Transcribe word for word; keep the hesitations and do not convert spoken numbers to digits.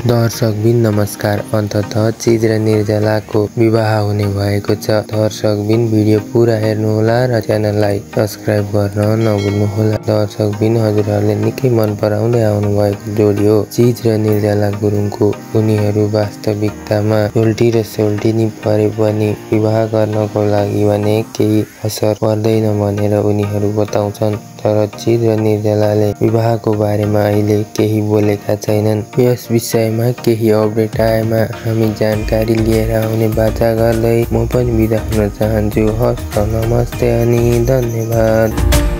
दर्शकबिन नमस्कार। अन्ततः चिज र निर्जलाको विवाह हुने भएको छ। दर्शकबिन भिडियो पुरा हेर्नुहोला र च्यानललाई सब्स्क्राइब गर्न नभुल्नुहोला। दर्शकबिन हजुरहरूले निकै मन पराउँदै आउनु भएको जोडी हो चिज र निर्जला गुरुङको। उनीहरू वास्तविकतामा सोल्टी र सोल्टिनी परे पनि विवाह गर्नको लागि भने केही असर पर्दैन भनेर उनीहरू बताउँछन्। तर चिज र निर्जलाले विवाहको बारेमा अहिले केही बोलेका छैनन्। यस विषयमा केही अपडेट आएमा हामी जानकारी लिएर आउने बाचा गर्दै म पनि बिदा हुन चाहन्छु। हस्त नमस्ते अनि धन्यवाद।